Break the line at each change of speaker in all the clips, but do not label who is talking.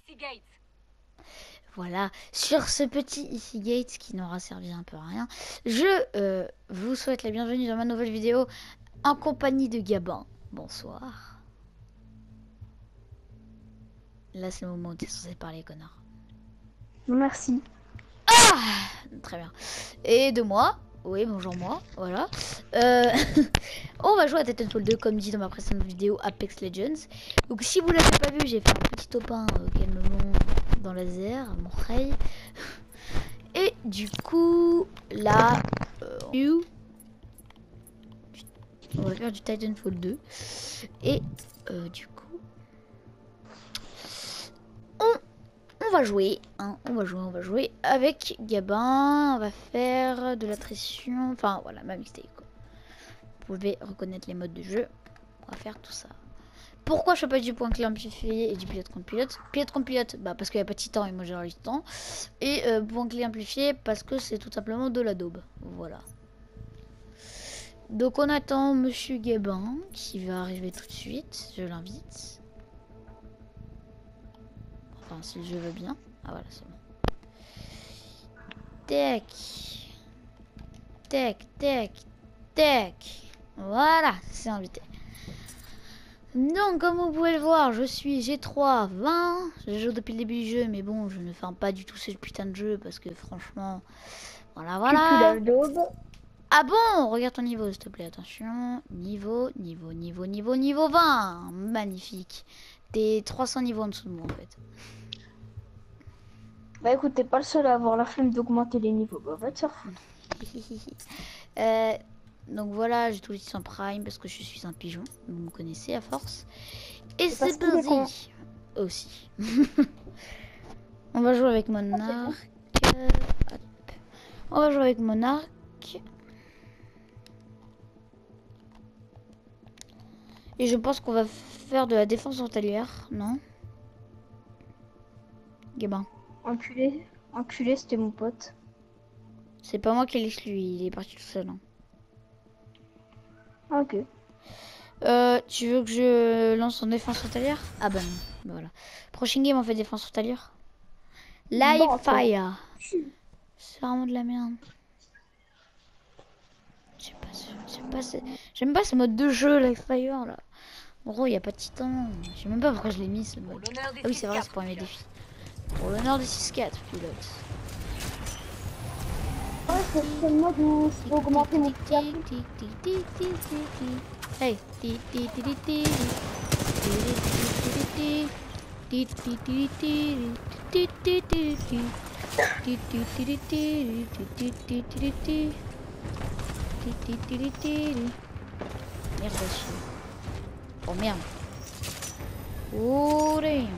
Voilà, sur ce petit Easy Gate qui n'aura servi un peu à rien, je vous souhaite la bienvenue dans ma nouvelle vidéo en compagnie de Gabin. Bonsoir. Là, c'est le moment où tu es censé parler, connard.
Merci.
Ah, très bien. Et de moi. Oui, bonjour moi, voilà. On va jouer à Titanfall 2 comme dit dans ma précédente vidéo Apex Legends. Donc si vous l'avez pas vu, j'ai fait un petit topin calmement dans laser, mon rey. Et du coup, là, on va faire du Titanfall 2. Et du coup, on va jouer, hein, on va jouer avec Gabin. On va faire de l'attrition, enfin voilà, ma mixtape quoi. Vous pouvez reconnaître les modes de jeu. On va faire tout ça. Pourquoi je fais pas du point clé amplifié et du pilote contre pilote? Pilote contre pilote, bah parce qu'il n'y a pas de titan et moi j'ai le titan. Et point clé amplifié parce que c'est tout simplement de la daube. Voilà. Donc on attend Monsieur Gabin qui va arriver tout de suite. Je l'invite. Enfin si le jeu veut bien. Ah voilà c'est bon. Tac. Tac, tac, tac. Voilà, c'est invité. Donc, comme vous pouvez le voir, je suis G3 20. Je joue depuis le début du jeu, mais bon, je ne ferme pas du tout ce putain de jeu parce que franchement, voilà. Ah bon, regarde ton niveau, s'il te plaît, attention. Niveau 20. Magnifique. T'es 300 niveaux en dessous de moi, en fait.
Bah écoute, t'es pas le seul à avoir la flemme d'augmenter les niveaux. Bah va te faire foutre.
Donc voilà, j'ai tout le titre en prime parce que je suis un pigeon. Vous me connaissez à force. Et c'est parti. Aussi. On va jouer avec mon arc. On va jouer avec mon arc. Et je pense qu'on va faire de la défense frontalière, non? Gabin.
Enculé, c'était mon pote.
C'est pas moi qui l'exclus, il est parti tout seul. Hein.
Ok.
Tu veux que je lance en défense frontalière? Ah bah non, bah voilà. Prochain game on fait défense frontalière. Live
bon,
fire. C'est vraiment de la merde. J'aime pas ce mode de jeu live fire là. En gros il y a pas de titan. Je sais même pas pourquoi je l'ai mis ce mode. Ah oui c'est vrai c'est pour mes défis. Pour l'honneur des 6-4 pilote.
Ouais, c'est le mode où je peux augmenter mon
Hey. Merde. Oh merde. Oh damn.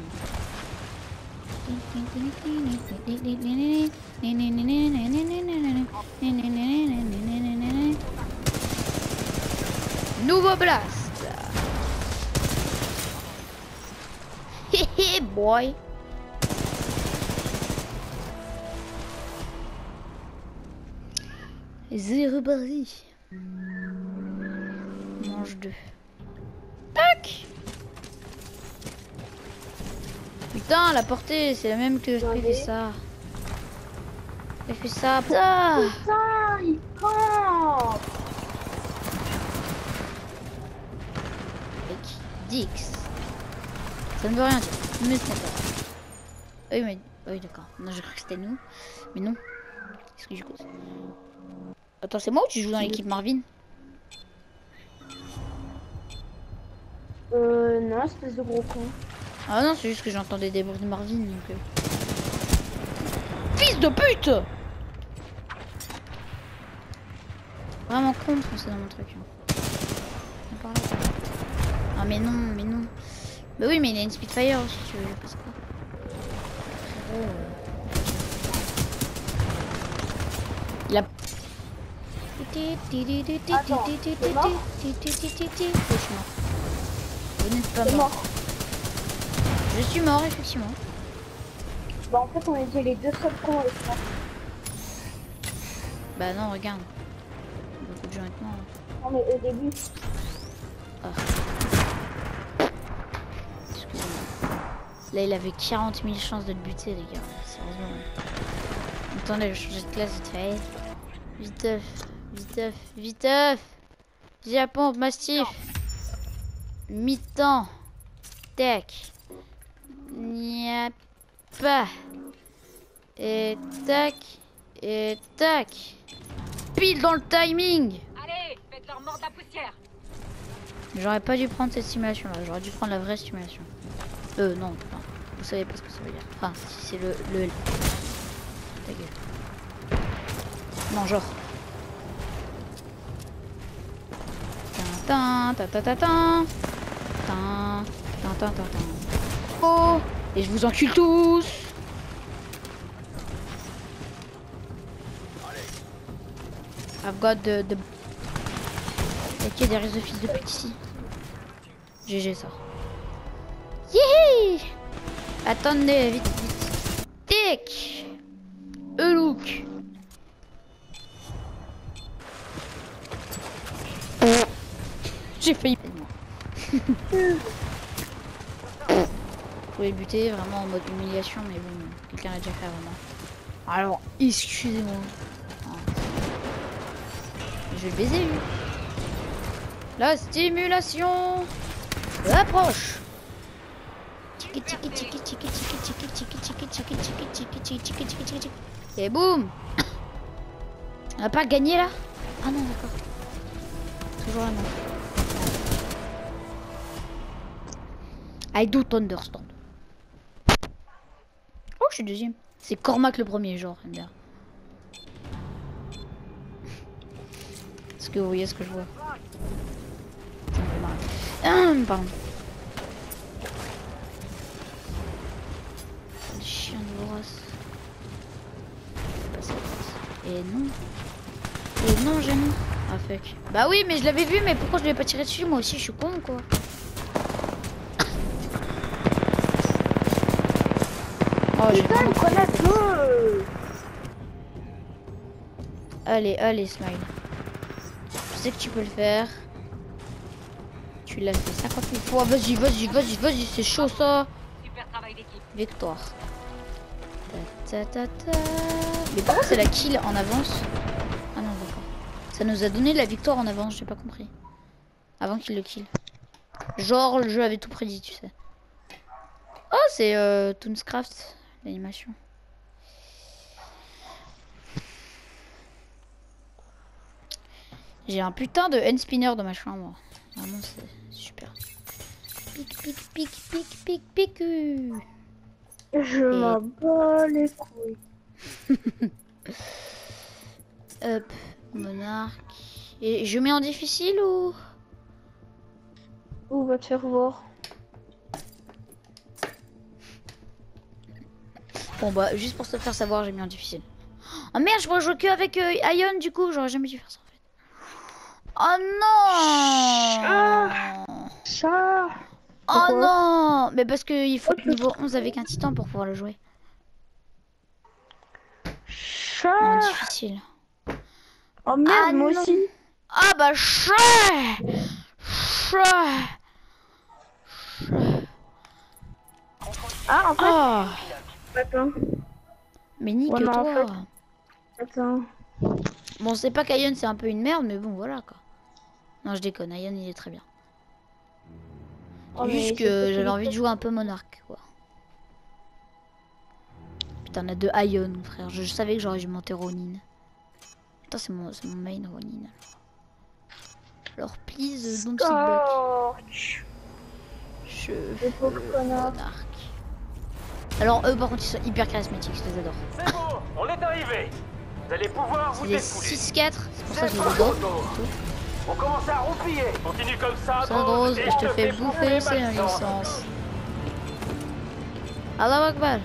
Nouveau blast. Hehe boy. Zéro barri. Mange 2. Tac. Putain, la portée, c'est la même que je fait ça. J'ai fait ça.
Putain, il campe.
Avec Dix. Ça ne veut rien dire. Mais ce n'est pas. Oui, mais. Oui, d'accord. Non, j'ai cru que c'était nous. Mais non. Qu'est-ce que je cause? Attends, c'est moi ou tu joues dans l'équipe Marvin?
Non, espèce de gros con.
Ah non, c'est juste que j'entendais des bruits de Marvin. Donc, Fils de pute! Vraiment con de foncer dans mon truc. Ah mais non, mais non. Bah oui, mais il a une Spitfire si tu veux, je passe pas. Il a...
Attends, t'es mort?
Vous n'êtes pas mort. Je suis mort, effectivement.
Bah en fait, on était les deux seuls cons avec moi.
Bah non, regarde. Beaucoup de gens avec moi.
Non mais au début.
Ah. Excusez-moi. Là, il avait 40 000 chances de le buter, les gars. Sérieusement. Attendez, je change de classe vite fait. Viteuf, viteuf, viteuf. Japon, mastif. Mi-temps. Tac. Nya pas. Et tac. Et tac. Pile dans le timing.
Allez, faites leur mort de la poussière.
J'aurais pas dû prendre cette simulation là, j'aurais dû prendre la vraie simulation. Non, vous savez pas ce que ça veut dire. Enfin, si c'est le... Ta gueule. Non, genre. Tin, tin, tin, tin, tin. Tin, tin, tin, tin, tin. Oh, et je vous encule tous. I've got the... Ok, des risques de fils de pute ici. GG ça. Yéhi. Attendez, vite, vite. Tic. Look. J'ai failli. Vous pouvez buter vraiment en mode humiliation, mais bon, quelqu'un l'a déjà fait vraiment. Alors, excusez-moi. Je vais le baiser lui. La stimulation. Approche. Et boum. On n'a pas gagné là? Ah non, d'accord. Toujours là, non. I don't understand. Oh, je suis deuxième. C'est Cormac le premier, genre. Bien. Est-ce que vous voyez ce que je vois? Pardon. Le chien de Boras. Et non. Et non, Jenny. Ah fuck. Bah oui, mais je l'avais vu, mais pourquoi je l'ai pas tiré dessus? Moi aussi, je suis con, quoi. Oh, j'ai vraiment... Allez, allez, Smile. Je sais que tu peux le faire. Tu l'as fait 50 000 fois. Vas-y, vas-y, vas-y, vas-y, c'est chaud ça.
Super travail d'équipe.
Victoire. Ta, ta, ta, ta. Mais par contre, c'est la kill en avance. Ah non, d'accord. Ça nous a donné la victoire en avance, j'ai pas compris. Avant qu'il le kill. Genre, le jeu avait tout prédit, tu sais. Oh, c'est Toonscraft, l'animation. J'ai un putain de hand spinner dans ma chambre. Vraiment, c'est super. Pic, pic, pic, pic, pic, pic.
Je m'en bats les couilles.
Hop, monarque. Et je mets en difficile ou?
On va te faire voir.
Bon bah, juste pour te faire savoir, j'ai mis en difficile. Oh merde, je pourrais jouer que avec Ion du coup, j'aurais jamais dû faire ça en fait. Oh non!
Ça.
Oh
Pourquoi?
non! Mais parce qu'il faut être niveau 11 avec un titan pour pouvoir le jouer.
Ça.
En difficile.
Oh merde,
Ah,
moi
non.
aussi.
Ah bah chat.
Ah, en fait.
Oh.
Attends.
Mais nique
Ouais, mais en
toi.
Attends.
Bon, c'est pas qu'Ion c'est un peu une merde, mais bon voilà quoi. Non, je déconne, Ion il est très bien.
Oh, mais
Juste
c'est
que j'avais
possible.
envie de jouer un peu monarque quoi. Putain, on a deux Ion frère, je savais que j'aurais dû monter Ronin. Putain, c'est mon main Ronin. Alors please don't sit back.
Scorch. Le pauvre connard.
Monarque. Alors eux par contre ils sont hyper charismatiques, je les adore.
C'est bon, on est arrivé. Vous allez pouvoir vous
C'est des
défouler.
6-4, c'est pour ça que je les
C'est
adore.
bon. On commence à roupiller. Continue comme ça,
Ça rose et je te fais bouffer, c'est la
licence.
licence. Allah Akbar.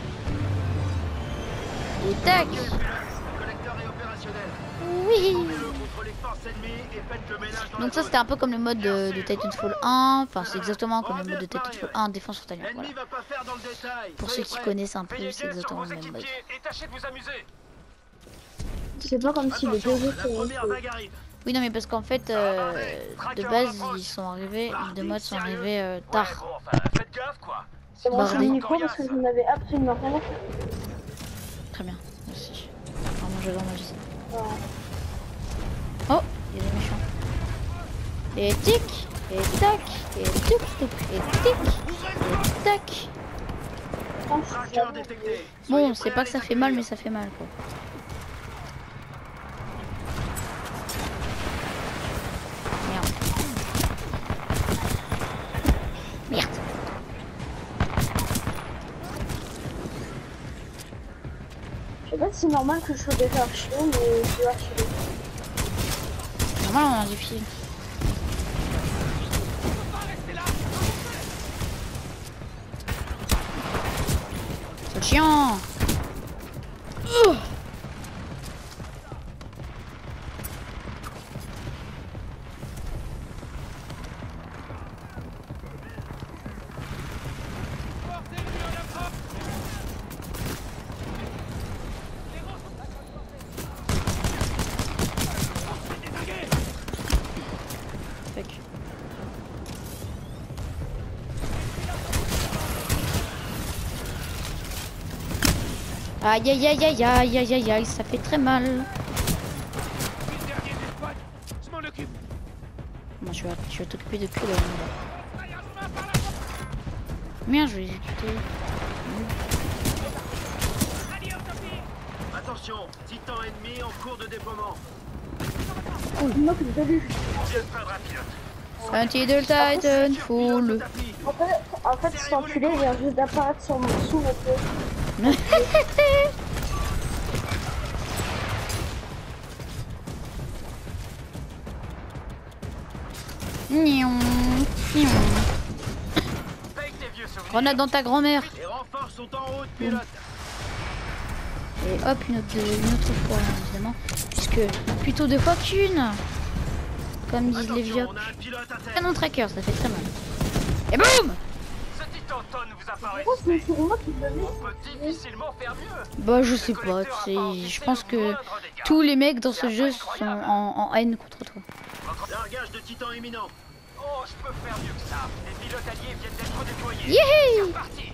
Et tac.
Le collecteur est opérationnel.
Oui.
Formez-le contre les forces ennemies et faites le ménage dans
Donc
la
ça c'était un peu comme le mode de Titanfall 1. Enfin c'est exactement comme le mode de Titanfall 1, défense frontalière. Voilà.
L'ennemi va pas faire dans le détail.
Pour ceux
Soyez
qui
prêts.
connaissent un peu,
Veillez
c'est
bien sur
exactement
vos
le même mode.
équipiers et tâchez de vous amuser.
C'est pas comme si le
Attention,
jeu
la première vague arrive.
Oui non mais parce qu'en fait de base ils sont arrivés, les deux modes sont arrivés
Ouais,
tard.
bon, enfin, faites gaffe quoi.
C'est bon, je
Bordel.
suis micro parce que je n'avais absolument rien à faire.
Très bien, merci. Vraiment, j'adore ma vie.
Ouais.
Oh, il y a des méchants. Et tic, et tac, et tic, tic, et tic, et tac.
Putain, je suis
Traqueur
jamais-
détecté.
Bon,
Soyez
c'est
prêts
pas
à
que ça
les
fait mal, mais
accueillir.
ça fait mal, quoi. Merde. Merde.
Je sais pas si c'est normal que je sois déjà archivé, mais je suis archivé.
Normal, on a du fil. C'est chiant. Fuck. Aïe aïe aïe aïe aïe aïe aïe aïe, ça fait très mal.
Je m'en occupe.
Moi je vais t'occuper de que là. Merde, je vais exécuter.
Attention, titan ennemi en cours de déploiement.
Moi que j'ai vu.
Je prendrai un pilote.
Anti-Titan
Pilote
full.
au tapis.
En fait, cet enculé vient juste d'apparaître sur mon sous mon pied.
Nion, nion.
Paye tes vieux souvenirs.
Grenade dans ta grand-mère.
Les renforts sont en route, pilote.
Et hop, une autre fois, évidemment. Puisque plutôt deux fois qu'une. Comme disent les vieux.
Attention, on a un pilote à terre.
Canon tracker, ça fait très mal. Et boum!
Ce titan tonne vous a pas
Pourquoi
résisté.
c'est moi qui le
On peut difficilement faire mieux.
Bah, je sais pas, tu sais. Je pense que tous les mecs dans ce jeu sont en haine contre toi.
Largage de titan imminent.
Oh, je peux faire mieux que ça. Les pilotes alliés viennent d'être déployés.
Yéhé!
C'est parti.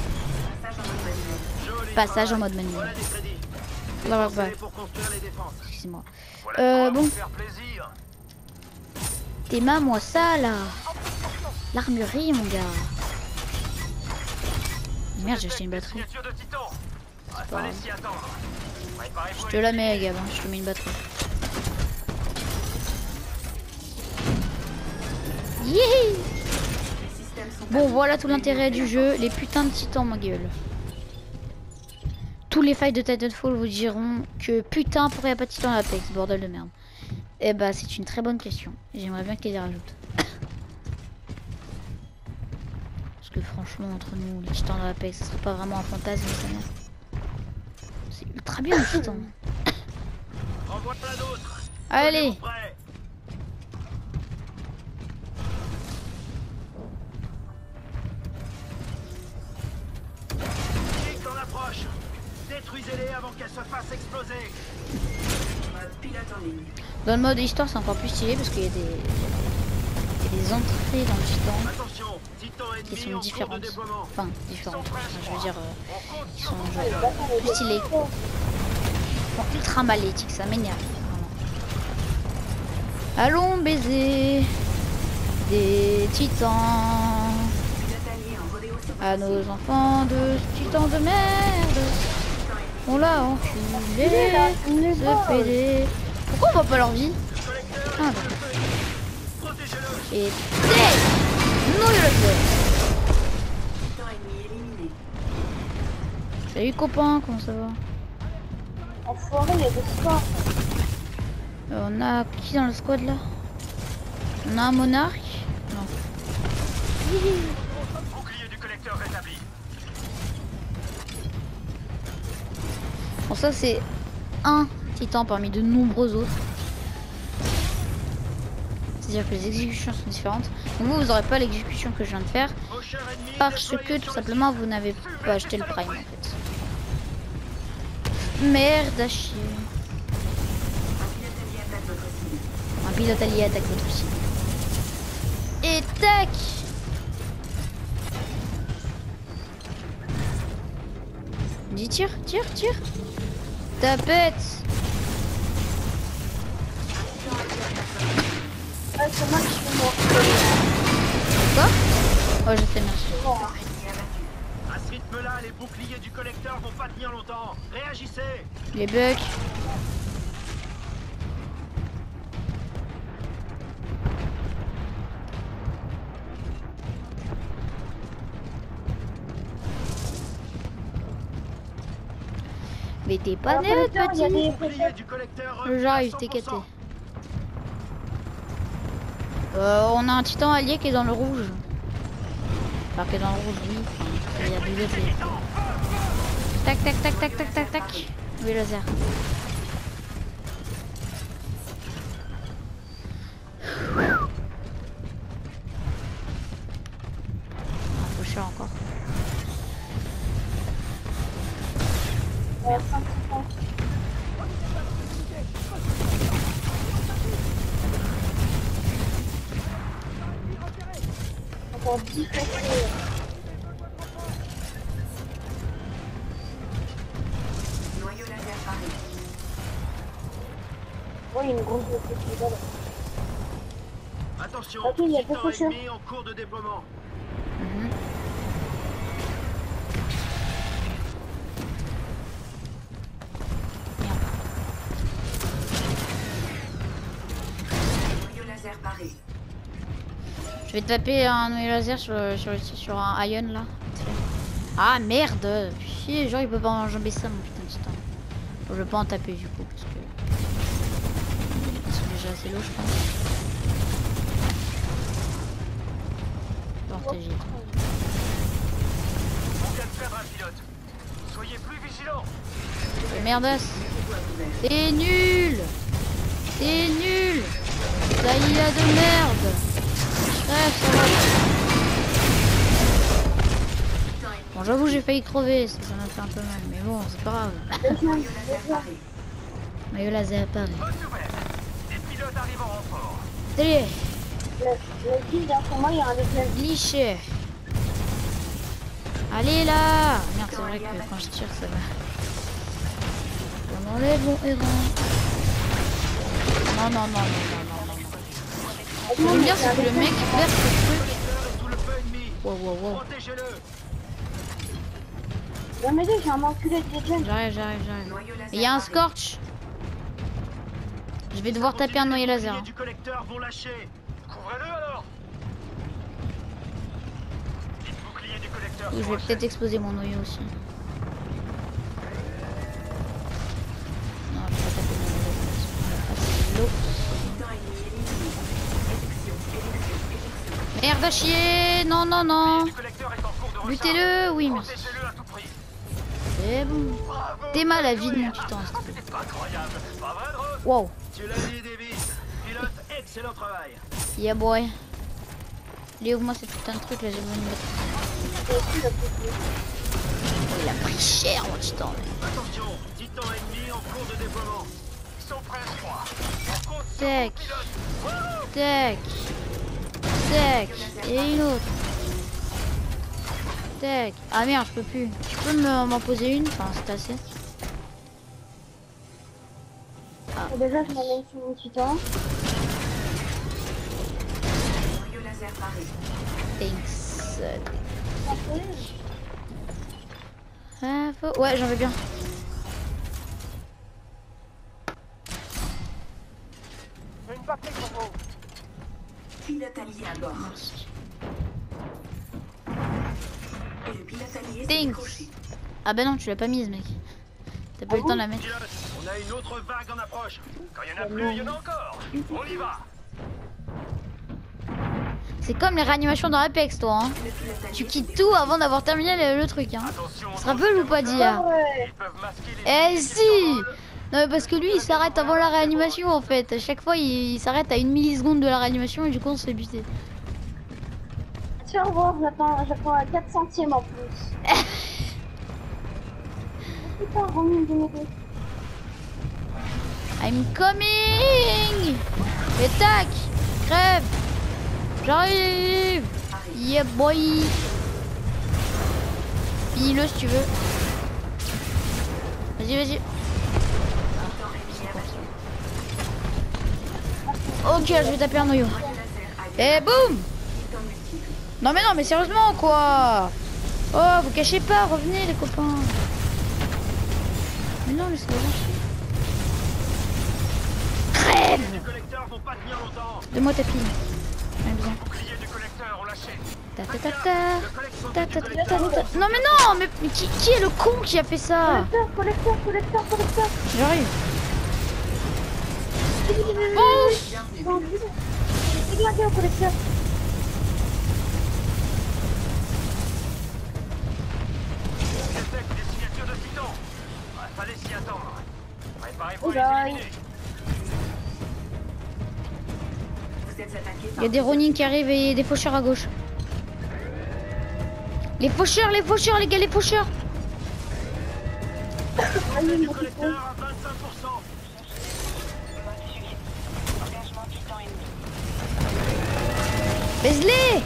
Joli
Passage en
travail.
mode manuel.
Voilà des crédits.
Là, bah,
Dépensez-les pour construire les défenses.
excuse-moi.
Voilà de quoi
bon.
vous faire plaisir.
Moi ça là. L'armurerie, mon gars. Merde, j'ai acheté une batterie.
Signature de titan.
pas
Fallait
grave.
s'y attendre. Préparez-vous
Je te la mets, Gab, hein. Je te mets une batterie. Yéhé! Bon, voilà tout l'intérêt du jeu. Les putains de titans, ma gueule. Tous les failles de Titanfall vous diront que putain, pourquoi y a pas de titan à Apex, bordel de merde. Eh bah, c'est une très bonne question. J'aimerais bien qu'ils y rajoutent. Parce que franchement, entre nous, les titans de Apex, ce serait pas vraiment un fantasme, ça merde. C'est ultra bien, les titans.
En voilà d'autres.
Allez!
Tenez-vous prêts. Kick en approche. Détruisez-les avant qu'elles se fassent exploser.
Dans le mode histoire, c'est encore plus stylé parce qu'il y a des entrées dans le titan
Attention, titan
qui
ennemi
sont
en cours de
différentes.
déploiement.
Enfin, différentes. Enfin, je veux dire,
On compte
ils
sur
sont
vous.
genre plus stylés. Bon, ultra mal éthique, ça m'énerve. Vraiment. Allons baiser des titans à nos enfants de titans de merde. On l'a enculé, ce PD. Pourquoi on voit pas leur vie? Ah, d'accord.
Protégez-le.
Et dead. Non, il le fait. Salut copain, comment ça va?
Enfoiré, il y a des sports.
On a qui dans le squad là? On a un monarque? Non.
Bouclier du collecteur rétabli.
Bon, ça c'est un titan parmi de nombreux autres. C'est-à-dire que les exécutions sont différentes. Donc vous n'aurez pas l'exécution que je viens de faire
Vos chers ennemis,
parce que
déployés
tout
sur le
simplement vous n'avez pas acheté le prime en fait. Merde à chier. Un pilote allié attaque votre cible. Et tac! Dis tire, tire, tire. Tapette.
Ah, c'est moi qui suis mort.
Quoi? Oh, je sais, merci.
À ce rythme-là, les boucliers du collecteur vont pas tenir longtemps. Réagissez.
Les bugs. Mais t'es pas
Alors,
net,
collecteur, il y a
petit.
des
Boucliers du collecteur.
J'arrive, t'es quêté. On a un titan allié qui est dans le rouge. Enfin, qui est dans le rouge, oui. Enfin, il y a deux autres. Tac, tac, tac, tac, tac, tac, tac. Oui, laser. Ah, faut cher encore.
Encore 10 fois. Ouais, il y a une grosse festival.
Attention,
Ok, il y a
titan
beaucoup de
ennemi en cours de déploiement.
Je vais taper un noyau laser sur un ion là. Ah merde! Chier, genre il peut pas enjamber ça mon putain de titan. Bon, je vais pas en taper du coup parce que c'est déjà assez lourd je pense. Protéger.
On vient de perdre un pilote. Soyez plus vigilants.
Merdasse! T'es nul! T'es nul! Ça y a de merde! Bref, ça va. Bon, j'avoue, j'ai failli crever, ça m'a fait un peu mal, mais bon, c'est pas grave. Maillot laser apparaît.
Bonne nouvelle. Des pilotes arrivent en renfort.
Salut!
Le guide, pour moi, il y a un déplacement.
Cliché! Allez là! Merde, c'est vrai que quand je tire, ça va. On enlève mon errant. Non, non, non, non, non, non, non. Ce que j'aime bien, c'est que le mec perd ce truc.
Sous le feu ennemi.
Wow, wow, wow.
Protégez-le.
Non, mais j'ai un enculé de Legend.
J'arrive, j'arrive, j'arrive. Il y a un Scorch. Je vais devoir taper un noyau laser.
Les boucliers du collecteur vont lâcher.
Couvrez-le alors. Les boucliers du collecteur
Oui, je
sont
vais
lâchés.
peut-être exploser mon noyau aussi. Non, je vais pas taper mon noyau. Ah, c'est l'eau. Merde à chier! Non, non, non!
Le collecteur est en cours de recharge.
Butez-le! Oui, merci.
Protégez-le à tout prix.
C'est bon.
Bravo.
T'es mal à vie de mon titan. s'il te plaît.
C'est pas incroyable. Pas vrai, Dross?
Wow!
Tu l'as dit, Davis. Pilote, excellent travail.
Yeah boy! Allez, ouvre-moi cette putain de truc là, j'ai besoin de mettre. Il a pris cher mon titan.
Attention, titan ennemi en cours de déploiement.
Ils sont prêts à moi. On compte sur
Tac!
vos pilotes.
Tac! Tac! Et une autre! Tac! Ah merde, je peux plus. Tu peux m'en poser une? Enfin, c'est assez.
Déjà, je m'amène sur mon titan.
Thanks. Ah, faut... Ouais, j'en veux bien.
J'ai une batterie pour vous.
Pilote allié à bord.
Merci.
Et le pilote allié s'est
Thanks.
décroché.
Ah bah non, tu l'as pas mise, mec. T'as pas eu le temps de la mettre.
Pilote, on a une autre vague en approche.
Quand il y en a plus, il y en a encore. On y va.
C'est comme les réanimations dans Apex, toi. Hein.
Le pilote allié
Tu quittes tout avant d'avoir terminé le truc. Hein.
Attention.
Ça se rappelle ou pas d'IA?
Ouais.
Ils peuvent masquer les
Eh si! Non mais parce que lui il s'arrête avant la réanimation en fait. À chaque fois il s'arrête à 1 milliseconde de la réanimation et du coup on se fait buter.
Tiens, voir, j'attends à 4 centièmes en plus. Putain, Romain de m'aider.
I'm coming! Et tac! Crève! J'arrive! Yeah boy! Finis-le si tu veux. Vas-y, vas-y. Ok, je vais taper un noyau. Et boum! Non mais non, mais sérieusement quoi! Oh, vous cachez pas, revenez les copains. Mais non, laissez-les lâcher. Crève!
Les collecteurs vont pas tenir longtemps.
Donne-moi ta pile. J'en ai besoin.
Boucliers du collecteur ont lâché.
Ta ta ta ta. Ta ta ta ta ta. Non mais non, mais qui est le con qui a fait ça?
Collecteur.
J'arrive. Bon!
Regardez au collecteur.
Détecte des signatures de Python. Ouais, fallait s'y attendre. Préparez-vous à
Oula.
les éliminer.
Vous êtes attaqué
Il
par
y a des Ronin qui arrivent et des faucheurs à gauche. Les faucheurs, les gars, les faucheurs.
Portée du collecteur à 25%.
Baise-les!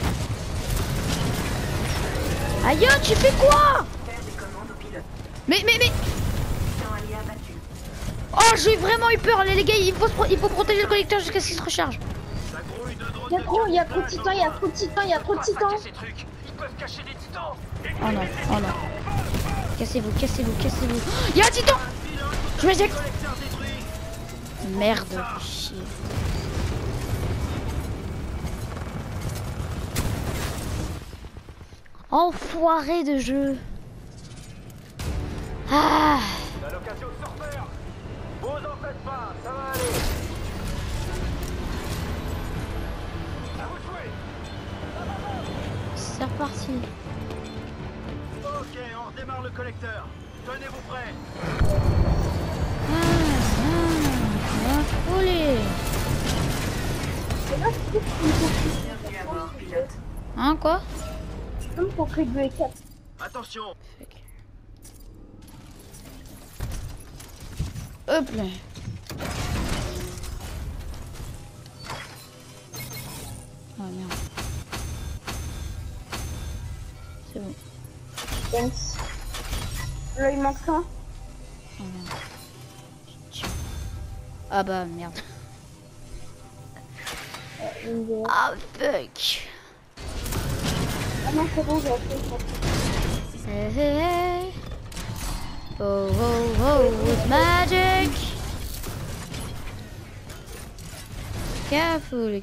Aïe, tu fais quoi?
faire des commandes au pilote.
Mais
Piton allié abattu.
oh, j'ai vraiment eu peur, les gars, il faut protéger le collecteur jusqu'à ce qu'il se recharge.
Ça grouille de drones.
Il y a trop de titans, il y a trop de titans.
Ces trucs, ils peuvent cacher des titans.
Oh non, oh non. Cassez-vous. Il y a un titan! Je m'éjecte!
Collecteur détruit.
Merde, chier. Enfoiré de jeu. Ah!
T'as l'occasion de se refaire. Vous en faites pas, ça va aller. À vous de jouer.
C'est reparti.
Ok, on redémarre le collecteur. Tenez-vous prêts.
Foulé.
Bienvenue à bord, pilote.
Hein, quoi?
Comme pour réguler 4.
Attention.
Hop là. Oh merde. C'est bon.
Thanks. Là, il manque un.
Oh merde. Ah bah merde. Ah fuck.
Ah non, c'est bon, j'ai appris.
Hey, hey, hey. Oh oh oh, with magic. Careful.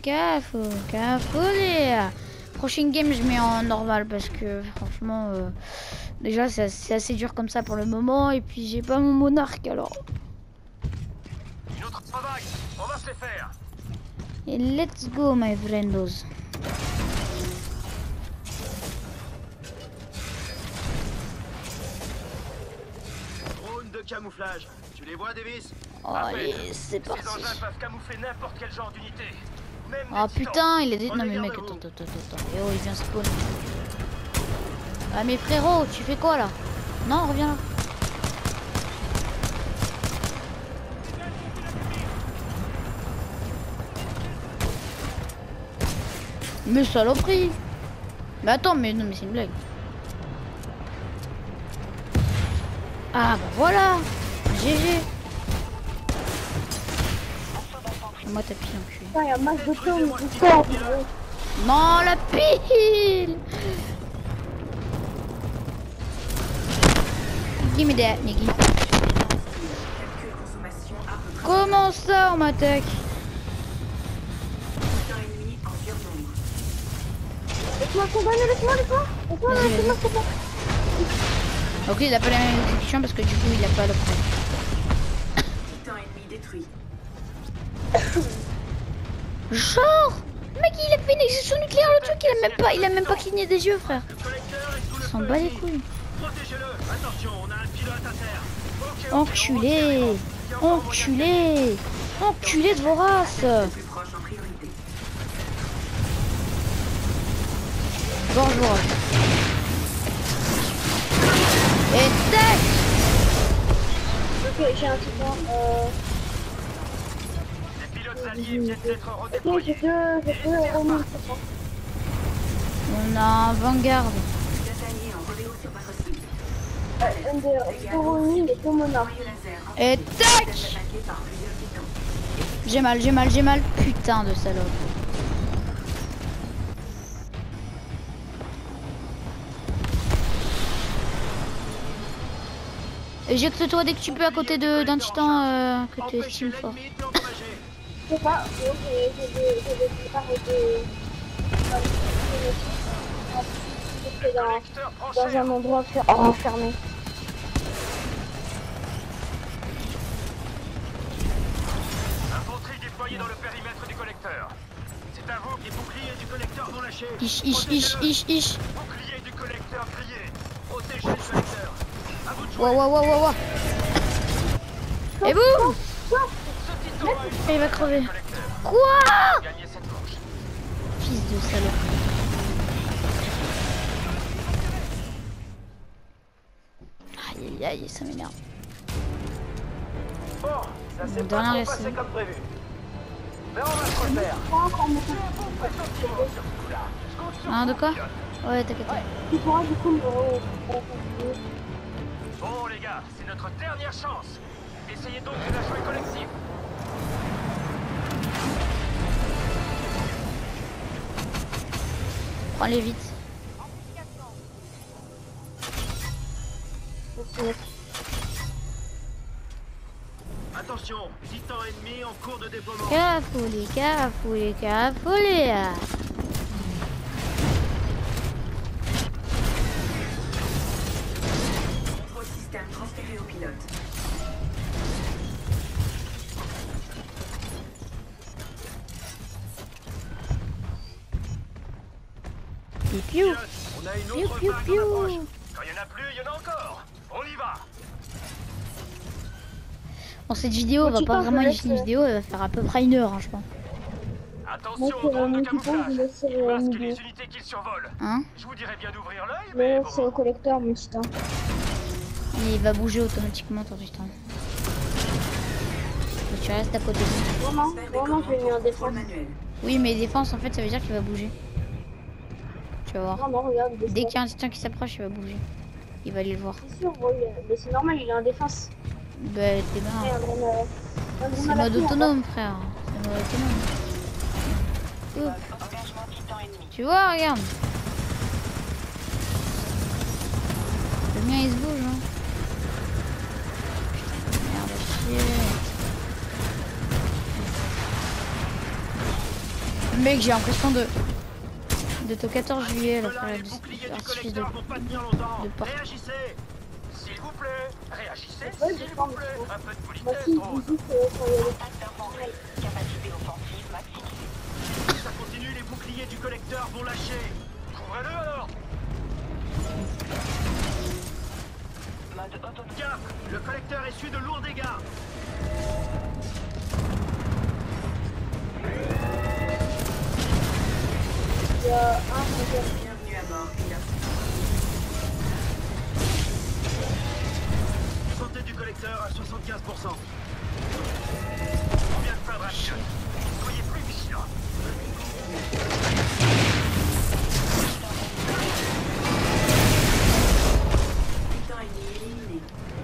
Prochaine game, je mets en normal parce que franchement, déjà c'est assez dur comme ça pour le moment et puis j'ai pas mon monarque alors.
Une autre vague. On va se les faire.
Et let's go my friendos.
Drone de camouflage. Tu les vois, Davis?
Oh, allez, c'est
Ces
parti.
engins peuvent camoufler n'importe quel genre d'unité. Même
Oh
des titans.
putain, il est... Non
Prenez
mais
garde
mec,
à vous.
attends. Eh oh, il vient spawn. Ah mais frérot, tu fais quoi là? Non, reviens là. Mais saloperie. Mais attends, mais non mais c'est une blague. Ah bah voilà. GG. Moi t'as pile enculé.
Putain, il y a un max de temps,
Détruisez-moi
mais
ce
du corps.
titan, pilote.
Non, la pile. Give me that, Niggy.
Calcul consommation à peu près.
Comment ça on m'attaque?
Titan ennemi en surnombre.
Laisse-moi condamner, laisse-moi.
Vas-y, vas-y. Ok, il a pas la même exécution parce que du coup il a pas le problème.
Titan ennemi détruit.
Genre, mec, il a fait une exécution nucléaire, le truc, il a même pas cligné des yeux, frère.
Le collecteur est sous le
Il s'en
feu
bat les
ennemi.
couilles.
Protégez-le. Attention, on a un pilote à terre. Ok,
Enculé, enculé de vos races.
Le plus proche en priorité.
Bonjour. Et tac.
Ok, j'ai un titan.
Les pilotes alliés viennent d'être
Ok,
redéployés.
j'ai deux Ronin, c'est ça.
On a un Vanguard.
Pilote allié en rodéo sur votre cible.
Toromi, les deux monarques.
Envoyez laser.
Et tac!
Attaqué par plusieurs titans.
J'ai mal, j'ai mal, j'ai mal. Putain de salope. Éjecte-toi dès que tu peux à côté d'un titan que tu
Empêchez
estimes fort.
l'ennemi de l'endommager.
Je sais pas, j'ai préparé
Collecteur prend
dans
cher.
un endroit enfermé.
Infanterie déployée dans le périmètre du collecteur. C'est à vous, les boucliers du collecteur vont lâcher.
Ich, ich.
Bouclier du collecteur grillé. Protégez le collecteur. À vous de jouer.
Ouah, ouah, ouah, ouah, ouah. Et boum!
Ce titan a une
Il va crever.
collecteur.
Quoi?
Gagnez cette manche.
Fils de salope. Aïe aïe aïe, ça m'énerve.
Bon, ça s'est
Bon,
pas
dernier
trop
essai.
passé comme prévu. Mais on va se refaire.
Hein, de quoi? Ouais, t'inquiète.
Tu pourras du coup me
Bon les gars, c'est notre dernière chance. Essayez donc de la jouer collective.
Prends-les vite.
Attention, titan ennemi en cours de déploiement.
Carafouli, carafouli, carafouli.
Contrôle système transféré au pilote.
Piou, piou.
On a une
Piou,
autre
piou,
vague
piou.
en approche. Quand il y en a plus, il y en a encore. On y va.
Bon, cette vidéo va pas vraiment être une vidéo, elle va faire à peu près 1 heure, hein, je pense.
Attention
Moi,
aux drones de
mon titan,
camouflage.
je le sais,
Ils masquent
milieu.
les unités qu'ils survolent.
Hein?
Je vous dirais bien d'ouvrir l'œil, mais
Mais
bon.
c'est au collecteur, mon titan.
Et il va bouger automatiquement ton titan. Donc, tu restes à côté de lui.
Vraiment, vraiment, je l'ai mis en défense.
Contrôle manuel.
Oui, mais défense, en fait, ça veut dire qu'il va bouger. Tu vas voir.
Non, non, regarde,
Dès qu'il y a un titan qui s'approche, il va bouger. Il va aller le voir.
C'est sûr, oui, mais c'est normal, il est en défense.
Bah, t'es bien.
Regarde,
C'est mode autonome, frère. C'est mode autonome. Oups. Tu vois, regarde. Le mien, il se bouge, hein. Putain, merde, chier. Mec, j'ai l'impression d'être au 14 juillet, là, frère.
Les boucliers du
Artifice de...
collecteur vont pas tenir longtemps.
de porte.
Réagissez. S'il vous plaît, réagissez.
Ouais,
S'il
je
vous
pense.
plaît. Un peu de
Bah
politesse,
si,
drôle.
il dit que quand il y a
Ça continue, les boucliers du collecteur vont lâcher. Couvrez-le alors. Gaffe, le collecteur essuie de lourds dégâts.
il y a un
Bienvenue à bord, pilote.
Santé du collecteur à 75%. On vient de perdre un pilote. Soyez plus vigilants.
Titan ennemi éliminé.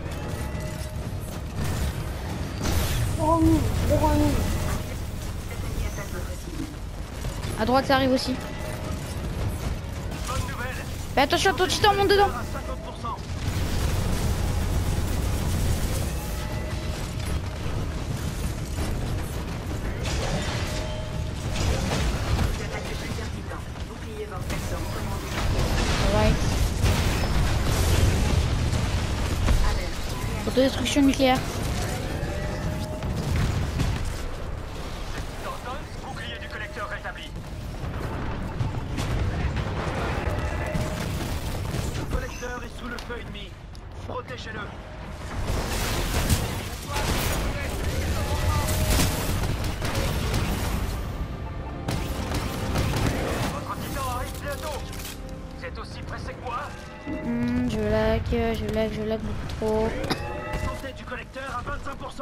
Toromi, 0 ennemi.
Cet ennemi attaque votre cible.
À droite, ça arrive aussi.
Bonne nouvelle.
Fais attention, ton titan monte dedans.
À 50%.
Vous attaquez plusieurs titans. Bouclier vortex recommandé.
Alright.
Alerte.
Autodestruction nucléaire.
Thornton, bouclier du collecteur rétabli. Le collecteur est sous le feu ennemi. Protégez-le. Votre titan arrive bientôt. Vous êtes aussi pressé que moi.
Je lag beaucoup trop.
Santé du collecteur à 25%.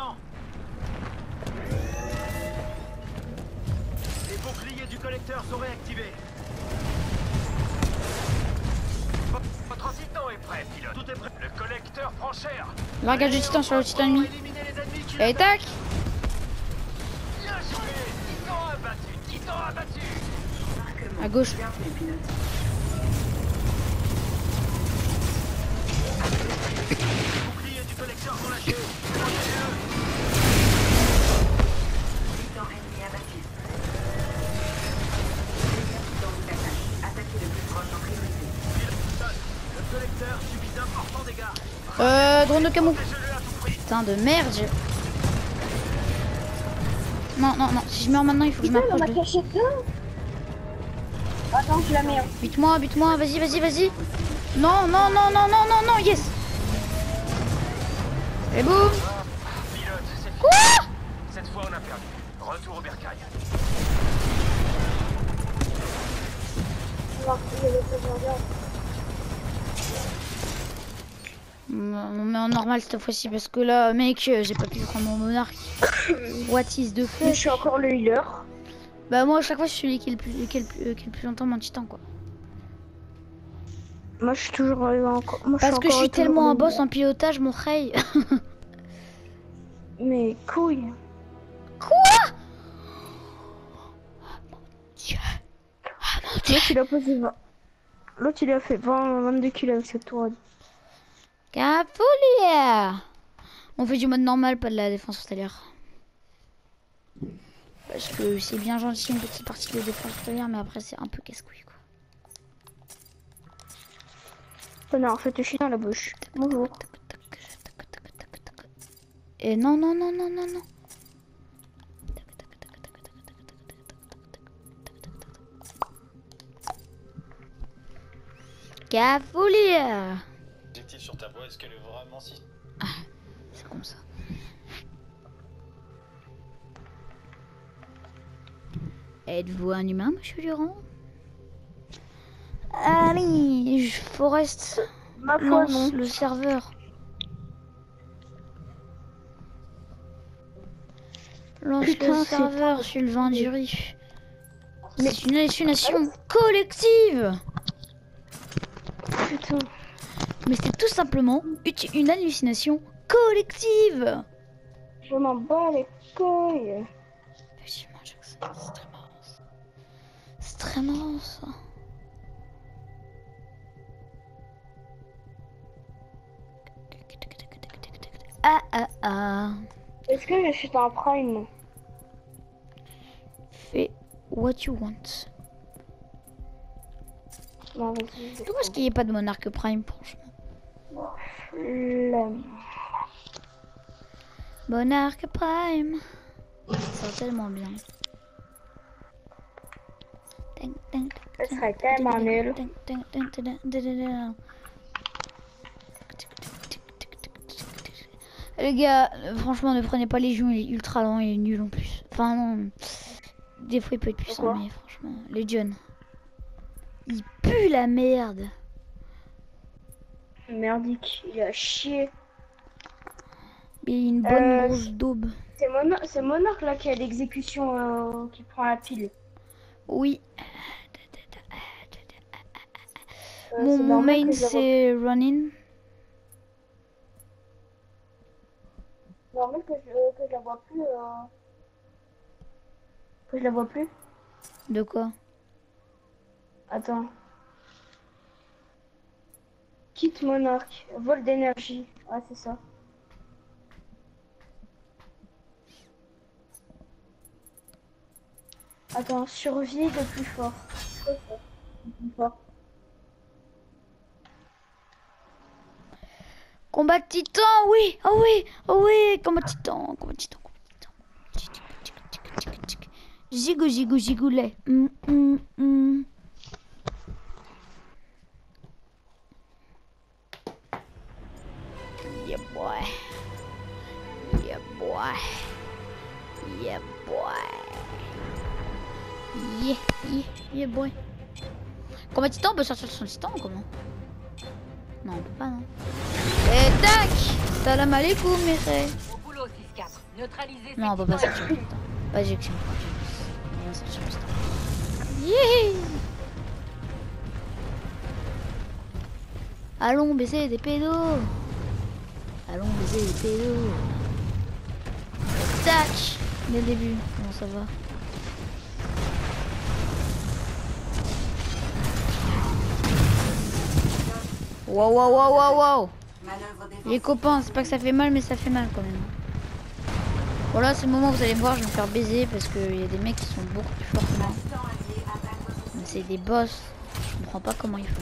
Les boucliers du collecteur sont réactivés. Votre Votre titan est prêt, pilote. Tout est prêt. Le collecteur prend cher.
Largage de titan sur le titan ennemi.
Éliminer les ennemis qui
Et tac.
Bien joué. Titan abattu. Titan abattu.
Marquement.
À gauche.
Garde les pilotes.
Bouclier du collecteur sont lâchés. Protégez-le.
Titan ennemi abattu. Les capitans vous attaquent. Attaquez le plus proche en priorité.
Le collecteur subit d'importants dégâts.
Drone de camo.
Protégez-le à tout prix.
Putain de merde. Non, non, non. Si je meurs maintenant, il faut que je
Putain, on
m'approche
a
de...
caché plein. Attends, je la mets.
Bute-moi, bute-moi. Vas-y, vas-y, vas-y. Non, non, non, non, non, non, non. Yes. Et boum.
Pilote, c'est
Quoi?
cette fois on a perdu. Retour au bercail.
On va retrouver le président.
On met en normal cette fois-ci parce que là, mec, j'ai pas pu prendre mon monarque. What is the
Je
fuck?
suis encore le healer.
Bah moi à chaque fois je suis celui qui est le plus longtemps mon titan quoi.
Moi, je suis toujours encore. Moi,
Parce que je suis
encore toujours
tellement un
le
boss
healer.
en pilotage mon rey.
Mais couille.
Quoi? Dieu. Ah mon Dieu.
L'autre, il a posé 20. L'autre, il a fait 22 kills avec cette tour.
Cafolia. On fait du mode normal, pas de la défense hospitalière. Parce que c'est bien gentil une petite partie de défense hospitalière, mais après c'est un peu casse-couille quoi.
Oh non, en fait, je suis dans la bouche. Bonjour.
Et non, non, non, non, non, non. Cafolia.
Objectif sur ta voie, est-ce qu'elle est vraiment si...
C'est comme ça. Êtes-vous un humain, monsieur Durand? Allez, Forest
Ma foi,
lance
non.
le serveur. Lance
Putain,
le
c'est
serveur, Sylvain Dury. C'est une hallucination collective.
Putain.
Mais c'est tout simplement une hallucination collective.
Je m'en bats les couilles.
Effectivement, Jackson, c'est très marrant ça. C'est très marrant ça. Ah ah ah.
Est-ce que je suis en prime?
Fais what you want.
Non, vas-y.
Pourquoi est-ce qu'il n'y a pas de monarque prime, franchement?
Flemme.
Monarque prime. Ça sent tellement bien.
Ce serait tellement nul.
Les gars, franchement, ne prenez pas Légion, il est ultra lent, il est nul en plus. Enfin, non. Des fois, il peut être puissant,
Pourquoi?
mais franchement, Légion. Il pue la merde.
Merdique, il a chié.
Il y a une bonne grosse daube.
C'est Monarque là qui a l'exécution qui prend la pile.
Oui.
C'est
Mon
normal
main,
que je la vois-
c'est Running.
normal que je la vois plus. Que je la vois plus.
De quoi?
Attends. Quitte Monarque. Vol d'énergie. Ah, c'est ça. Attends, survie le plus fort. Quoi, ça? Le plus fort.
Combat de titan, oui, oh oui, oh oui, combat de titan, combat de titan, combat de titan. Gigou, gigou, gigoulet. Yeah boy. Yeah boy. Yeah boy. Yeah boy. Combat de titan, on peut sortir de son titan ou comment? Non, on peut pas, non. Et tac! Salam alaikum, mes frères.
Au boulot, 6-4. Neutraliser ces
Non, on peut pas
titans
sortir le titan. Vas-y, Action. On va sortir le titan. Yeah! Allons baiser des pédos. Allons baiser des pédos. Tac. Dès le début. Comment ça va? Wow, wow, wow, wow, wow.
Manœuvre défensive.
Les copains, c'est pas que ça fait mal, mais ça fait mal quand même. Voilà, c'est le moment où vous allez me voir, je vais me faire baiser parce qu'il y a des mecs qui sont beaucoup plus forts que moi.
Assistant allié attaque votre système.
C'est des boss. Je comprends pas comment ils font.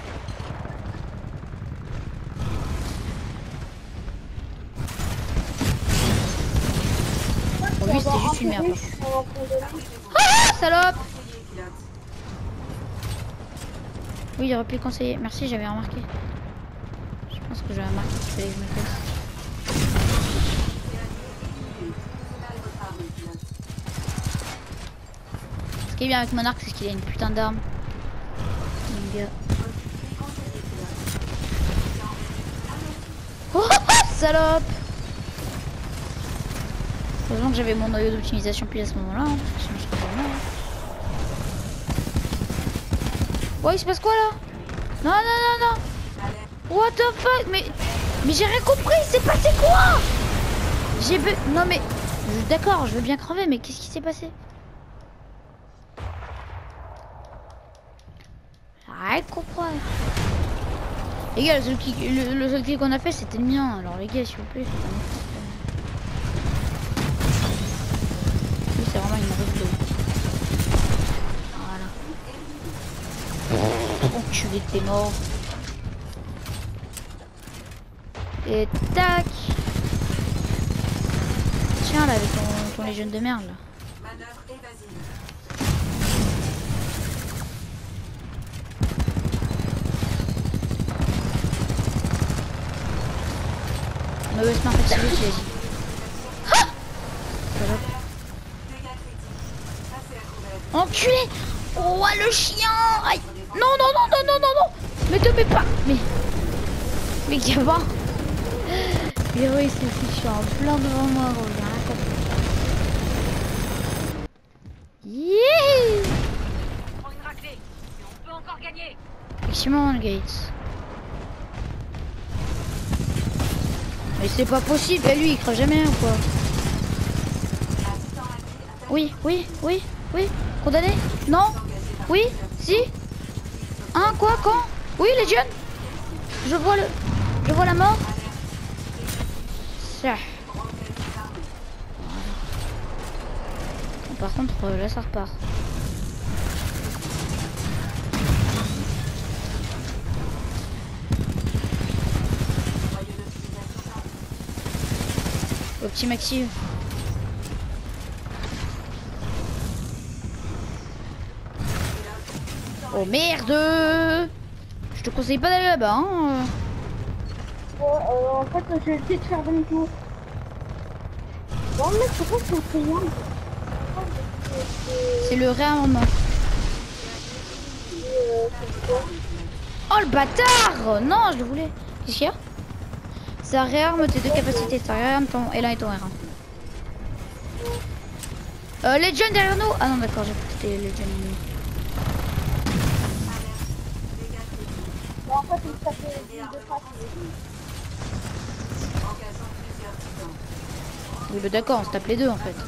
Bon, lui, c'était juste une merde. Ah, salope!
Conseiller pilote.
Oui, il aurait pu le conseiller. Merci, j'avais remarqué. Je pense que j'avais remarqué qu'il fallait que je me fasse.
Signalez votre arme, pilote.
Ce qui est bien avec mon arc, c'est qu'il a une putain d'arme. Mon gars.
Conseiller pilote.
Oh, salope! Heureusement que j'avais mon noyau d'optimisation pile à ce moment-là. Hein, parce que sinon je serais pas mort, hein. Oh, il se passe quoi là? Non, non, non, non! What the fuck? Mais j'ai rien compris, il s'est passé quoi? Non mais... D'accord, je veux bien crever, mais qu'est-ce qui s'est passé? Rien de comprendre. Les gars, le seul kill qu'on a fait, c'était le mien. Alors les gars, s'il vous plaît, faites un effort. Lui, c'est vraiment une mauvaise blague. Voilà. Enculé, t'es mort. Et tac. Tiens là avec ton légion de merde là.
Manœuvre évasive.
Mauvaise main fatiguée, tu l'as dit. Ah, salope.
Dégâts critiques. Passez à couvert.
Enculé. Oh le chien. Aïe. Non non non non non non non. Mais te mets pas. Mais gamin. Héros il s'est fichu en plein devant moi. Regarde. Yeah.
On prend une raclée. Et on peut encore gagner.
Effectivement Gates. Mais c'est pas possible, et lui il crève jamais ou quoi? Oui, oui, oui, oui. Condamné? Non? Oui? Si? Hein? Quoi? Quand? Oui, Legion? Je vois la mort. Ça. Bon, par contre, là ça repart. Optime active. Oh merde! Je te conseille pas d'aller là-bas, hein.
En fait, je vais essayer de faire demi-tour. Non, mais c'est pas son client.
C'est le réarmement. Oh le bâtard! Non, je le voulais. Qu'est-ce qu'il y a? Ça réarme tes deux capacités. Ça réarme ton L1 et ton R1. Legion derrière nous! Ah non, d'accord, j'ai cru que c'était Legion ennemi.
En fait, il s'appelle de face.
Engageant plusieurs titans.
Oui, bah d'accord, on se tape les deux en fait.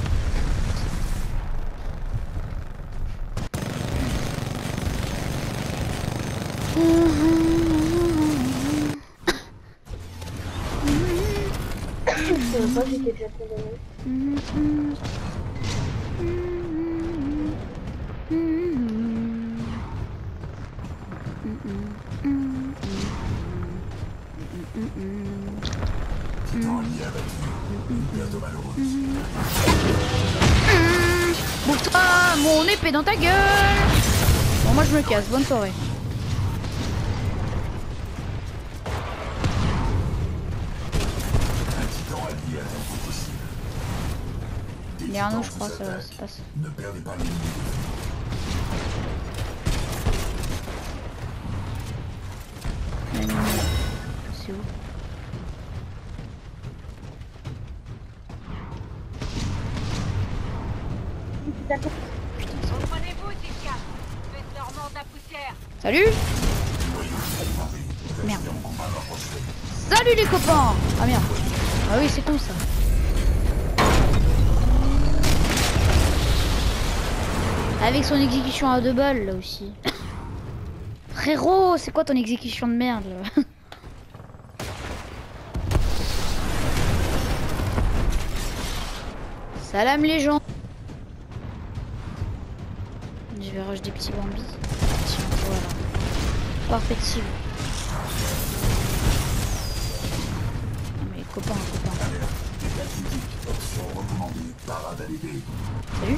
Je sais pas, j'étais déjà condamné.
Bouffe-toi mon épée dans ta gueule. Bon, moi je me casse, bonne soirée. Il y a un autre, je crois, ça passe.
Ne perdez pas l'ennemi.
C'est où?
Reprenez-vous, 6-4. Faites leur mort de la poussière.
Salut. Salut les copains. Ah merde. Ah oui, c'est con ça. Avec son exécution à 2 balles là aussi. Frérot, c'est quoi ton exécution de merde là? Salam les gens. Je vais rush des petits bambis. Tiens, voilà. Parfait cible. Non mais copains. Salut.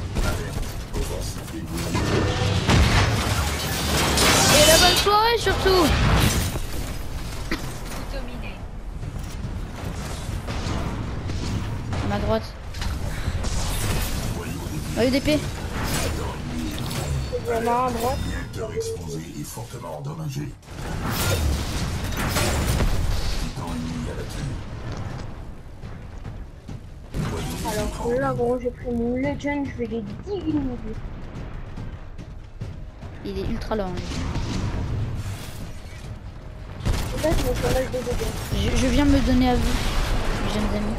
Et la bonne soirée surtout.
Dominé.
À ma droite. Oh, d'épée.
Il y en a un à droite.
Réacteur exposé et fortement endommagé. Titan ennemi abattu.
Alors là, gros, j'ai pris mon Legend, je vais les diviser.
Il est ultra lent.
En fait, je me chômage des dégâts.
Je viens me donner à vous, mes jeunes amis.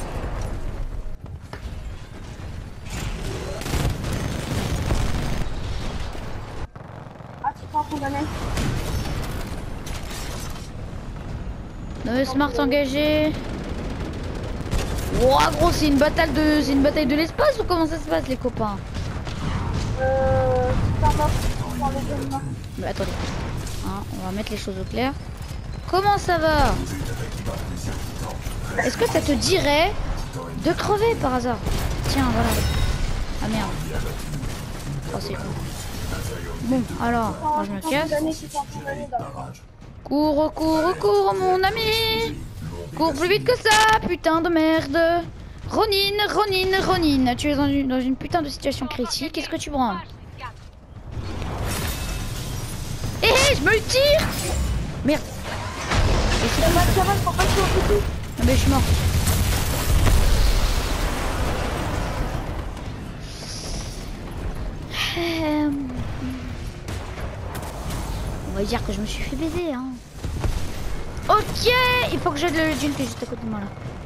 Ah, tu prends condamné.
Smart engagé. Ouah gros, c'est une bataille de l'espace ou comment ça se passe les copains?
C'est pas mort. Dans les deux mains.
Mais attendez, hein, on va mettre les choses au clair. Comment ça va? Est-ce que ça te dirait de crever par hasard? Tiens, voilà. Ah merde. Oh c'est cool. Bon, alors, moi je me casse. Cours mon ami. Cours plus vite que ça, putain de merde. Ronin, tu es dans une putain de situation critique. Qu'est-ce que tu branles? Hé, je me le tire. Merde. Et c'est ah mais je suis mort. On va dire que je me suis fait baiser hein. Ok, il faut que j'aide le Legend qui est juste à côté de moi là.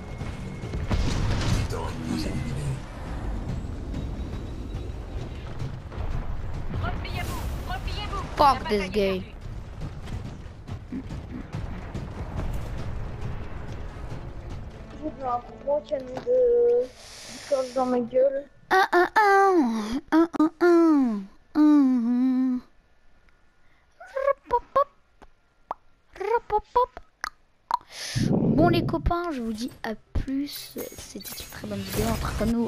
Repliez-vous.
Fuck this guy.
J'ai un gros canon de sauce dans ma gueule.
Bon les copains, je vous dis à plus. C'était une très bonne vidéo entre nous.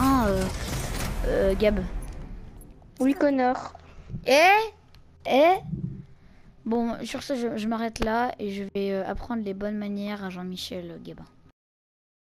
Gab.
Oui, connard.
Bon, sur ce, je m'arrête là et je vais apprendre les bonnes manières à Jean-Michel Gabin.